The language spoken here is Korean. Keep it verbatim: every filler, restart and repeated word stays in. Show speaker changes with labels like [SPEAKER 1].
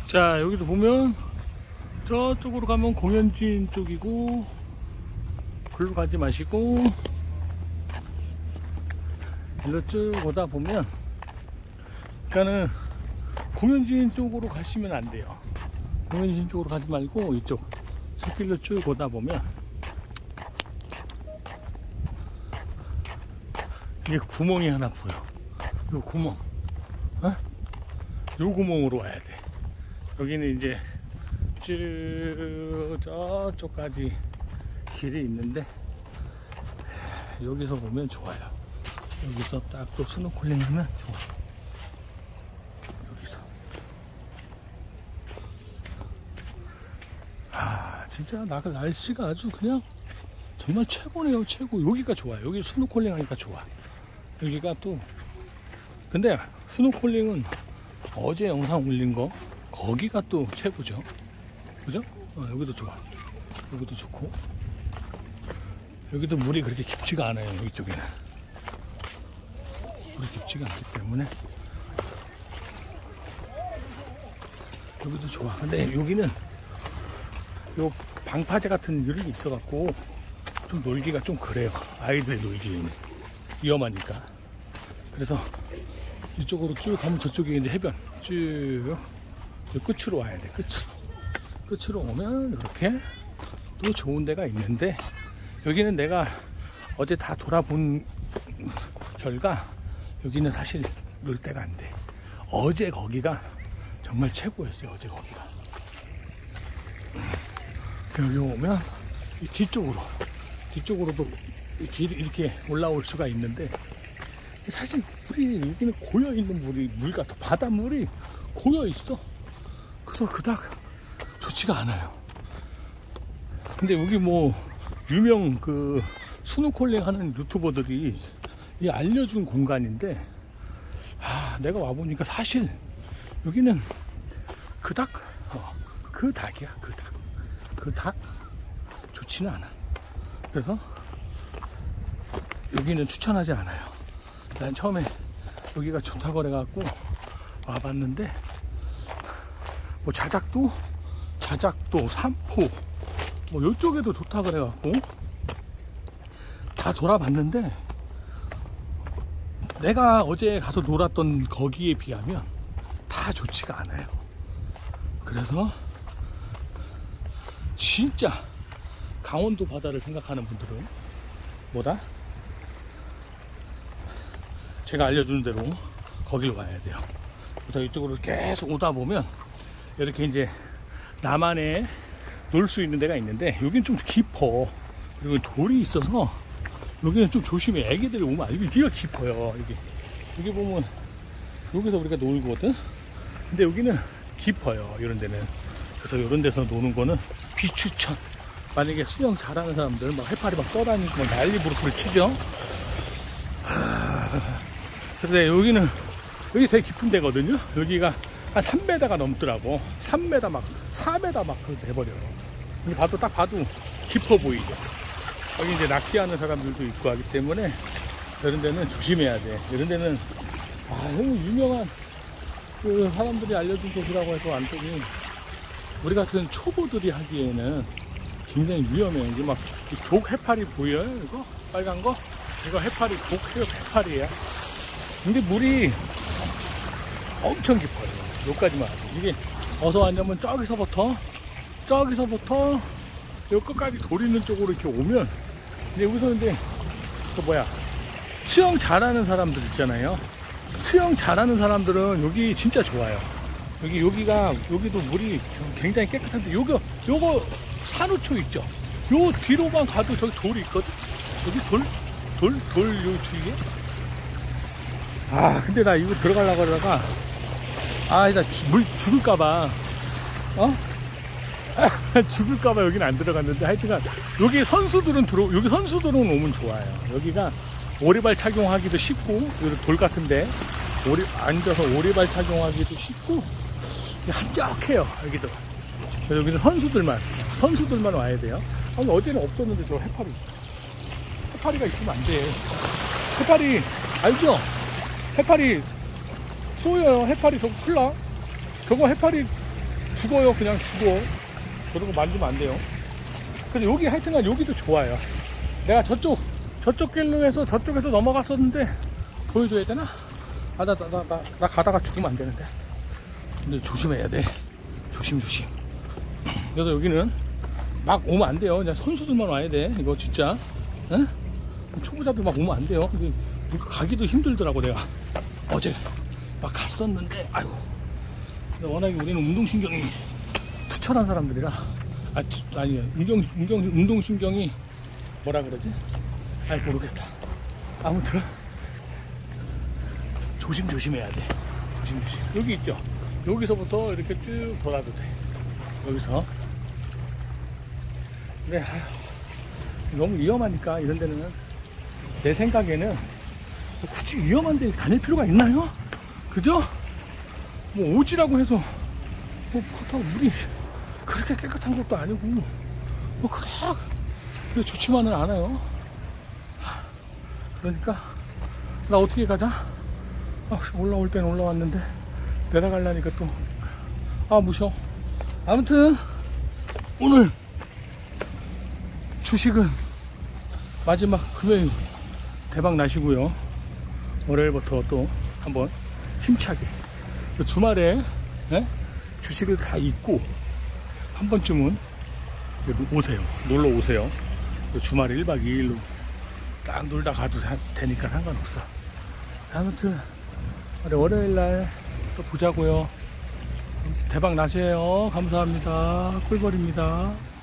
[SPEAKER 1] 자, 여기도 보면 저쪽으로 가면 공연진 쪽이고, 글로 가지 마시고 일로 쭉 오다 보면, 그러니까는 공연진 쪽으로 가시면 안 돼요. 공연진 쪽으로 가지 말고 이쪽 숲길로 쭉 오다 보면 이게 구멍이 하나 보여. 요 구멍, 어? 요 구멍으로 와야 돼. 여기는 이제 쭉 저쪽까지 길이 있는데, 여기서 보면 좋아요. 여기서 딱 또 스노클링 하면 좋아. 여기서 아 진짜 나 날씨가 아주 그냥 정말 최고네요. 최고. 여기가 좋아. 여기 스노클링 하니까 좋아. 여기가 또, 근데 스노클링은 어제 영상 올린 거 거기가 또 최고죠. 그죠? 어, 여기도 좋아. 여기도 좋고, 여기도 물이 그렇게 깊지가 않아요. 이쪽에는 물이 깊지가 않기 때문에 여기도 좋아. 근데 여기는 요 방파제 같은 유력이 있어 갖고 좀 놀기가 좀 그래요. 아이들 놀기에는 위험하니까. 그래서 이쪽으로 쭉 가면 저쪽에 이제 해변 쭉 끝으로 와야 돼. 끝으로 끝으로 오면 이렇게 또 좋은 데가 있는데, 여기는 내가 어제 다 돌아본 결과 여기는 사실 놀 데가 안 돼. 어제 거기가 정말 최고였어요. 어제 거기가. 여기 오면 이 뒤쪽으로 뒤쪽으로도 길이 이렇게 올라올 수가 있는데, 사실 물이 여기는 고여 있는 물이 물 같아. 바닷물이 고여 있어. 그래서 그닥 좋지가 않아요. 근데 여기 뭐 유명 그 스노클링 하는 유튜버들이 이 알려준 공간인데, 아 내가 와보니까 사실 여기는 그닥 어, 그 닭이야. 그 닭. 그 닭 좋지는 않아. 그래서 여기는 추천하지 않아요. 난 처음에 여기가 좋다고 그래갖고 와봤는데, 뭐 자작도 자작도 삼포 뭐 이쪽에도 좋다 그래갖고 다 돌아봤는데, 내가 어제 가서 놀았던 거기에 비하면 다 좋지가 않아요. 그래서 진짜 강원도 바다를 생각하는 분들은 뭐다? 제가 알려주는 대로 거길 와야 돼요. 그래서 이쪽으로 계속 오다 보면 이렇게 이제 나만의 놀 수 있는 데가 있는데, 여기는 좀 깊어. 그리고 돌이 있어서 여기는 좀 조심해. 애기들이 오면 여기 뒤가 깊어요. 여기 여기 보면 여기서 우리가 놀거든. 근데 여기는 깊어요. 이런 데는. 그래서 이런 데서 노는 거는 비추천. 만약에 수영 잘하는 사람들 막 해파리 막 떠다니고 막 난리 부르스를 치죠. 근데 여기는 여기 되게 깊은 데거든요. 여기가 한 삼 미터가 넘더라고. 삼 미터 막 사 미터 막 그렇게 해버려요. 여기 봐도 딱 봐도 깊어 보이죠. 여기 이제 낚시하는 사람들도 있고 하기 때문에 이런 데는 조심해야 돼. 이런 데는 아 너무 유명한 그 사람들이 알려준 곳이라고 해서 완전히 우리 같은 초보들이 하기에는 굉장히 위험해. 이제 막 독 해파리 보여요? 이거 빨간 거? 이거 해파리, 독 해파리야. 근데 물이 엄청 깊어요. 여기까지만 하죠. 이게 어서 왔냐면 저기서부터 저기서부터 여기 끝까지 돌 있는 쪽으로 이렇게 오면, 이제 여기서 이제 그 뭐야 수영 잘하는 사람들 있잖아요. 수영 잘하는 사람들은 여기 진짜 좋아요. 여기 여기가 여기도 물이 굉장히 깨끗한데, 요거 요거 산호초 있죠. 요 뒤로만 가도 저기 돌이 있거든. 여기 돌 돌 돌 요 주위에. 아 근데 나 이거 들어가려고 하다가 아 나 물 죽을까봐 어 죽을까봐 여기는 안 들어갔는데, 하여튼간 여기 선수들은 들어 여기 선수들은 오면 좋아요. 여기가 오리발 착용하기도 쉽고, 여기 돌 같은데 오리 앉아서 오리발 착용하기도 쉽고 한적해요. 여기도. 여기는 선수들만 선수들만 와야 돼요. 아니 어제는 없었는데 저 해파리 해파리가 있으면 안 돼. 해파리 알죠? 해파리 쏘여요. 해파리 저거 큰일 나. 저거 해파리 죽어요. 그냥 죽어. 저런 거 만지면 안 돼요. 그래서 여기 하여튼간 여기도 좋아요. 내가 저쪽 저쪽 길로 해서 저쪽에서 넘어갔었는데 보여줘야 되나? 아, 나, 나, 나, 나, 나 가다가 죽으면 안 되는데. 근데 조심해야 돼. 조심, 조심. 그래서 여기는 막 오면 안 돼요. 그냥 선수들만 와야 돼. 이거 진짜. 응? 초보자들 막 오면 안 돼요. 근데 가기도 힘들더라고, 내가. 어제 막 갔었는데, 아이고. 근데 워낙에 우리는 운동신경이 투철한 사람들이라. 아, 투, 아니, 운동, 운동, 운동신경이 뭐라 그러지? 아이, 모르겠다. 아무튼. 조심조심해야 돼. 조심조심. 여기 있죠? 여기서부터 이렇게 쭉 돌아도 돼. 여기서. 근데 아휴, 너무 위험하니까 이런 데는 내 생각에는 굳이 위험한 데 다닐 필요가 있나요? 그죠? 뭐 오지라고 해서 뭐 그렇다고 물이 그렇게 깨끗한 것도 아니고 뭐 그닥 좋지만은 않아요. 그러니까 나 어떻게 가자? 아, 올라올 때는 올라왔는데 내려가려니까 또 아 무셔. 아무튼 오늘 주식은 마지막 금요일 대박 나시고요. 월요일부터 또 한번 힘차게 주말에 예? 주식을 다 잊고 한 번쯤은 오세요. 놀러 오세요. 주말에 일 박 이 일로 딱 놀다 가도 되니까 상관없어. 아무튼 월요일날 또 보자고요. 대박 나세요. 감사합니다. 꿀벌입니다.